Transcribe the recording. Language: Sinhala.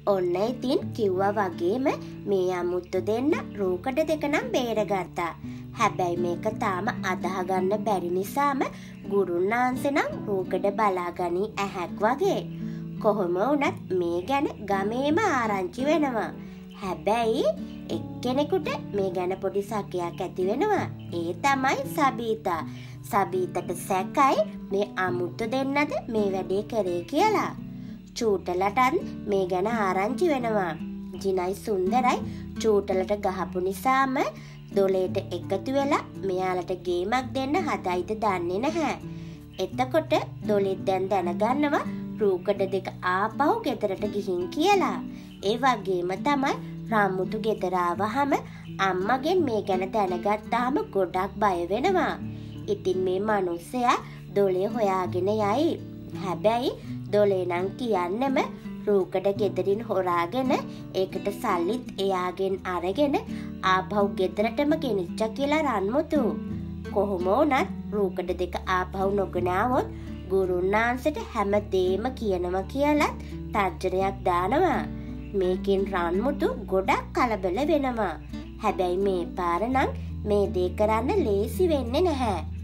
ඔන්න ඉතින් කිව්වා වගේම මේ අමුත්තු දෙන්න රූකඩ දෙක නම් බේරගත්තා. හැබැයි මේක තාම අදහගන්න බැරි නිසාම ගුරුන් වහන්සේ නම් රූකඩ බලාගනී ඇහැක් වගේ. කොහොම වුණත් මේ ගැන ගමේම ආරංචි වෙනවා. හැබැයි එක්කෙනෙකුට මේ ගැන පොඩි සැකයක් ඇති වෙනවා. ඒ තමයි සබීතා. සබීතට සැකයි මේ අමුත්තු දෙන්නද මේ වැඩේ කරේ කියලා. චූටලටත් මේ ගැන ආරංචි වෙනවා. ජිනයි සුන්දරයි චූටලට ගහපු නිසාම දොලේට එකතු වෙලා මෙයාලට ගේමක් දෙන්න හදයිද දන්නේ නැහැ. එතකොට දොලෙත් දැන් දැනගන්නවා රූකඩ දෙක ආපහු ගෙදරට ගිහින් කියලා. ඒ වගේම තමයි රාමුතු ගෙදර ආවහම අම්මගෙන් මේ ගැන දැනගත්තාම ගොඩක් බය වෙනවා. ඉතින් මේ මිනිස්සයා දොලේ හොයාගෙන යයි. හැබැයි දොලේ නම් කියන්නෙම රූකඩ ගෙදරින් හොරාගෙන ඒකට සල්ලිත් එයාගෙන් අරගෙන ආපහු ගෙදරටම ගෙනිච්ච කියලා රන්මුතු. කොහොම වුණත් රූකඩ දෙක ආපහු නොගෙන ආවොත් ගුරුන් වහන්සේට හැමදේම කියනවා කියලත් තර්ජනයක් දානවා. මේකෙන් රන්මුතු ගොඩක් කලබල වෙනවා. හැබැයි මේ පාර නම් මේ දේ කරන්න ලේසි වෙන්නේ නැහැ.